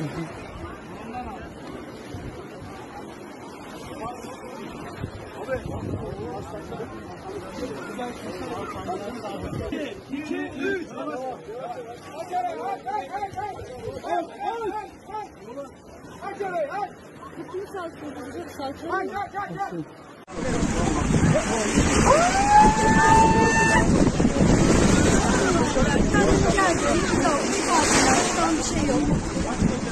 İki, üç. Kim salçalı? Salçalı mı? Geldi. Hiç yok. Şu an bir şey yok.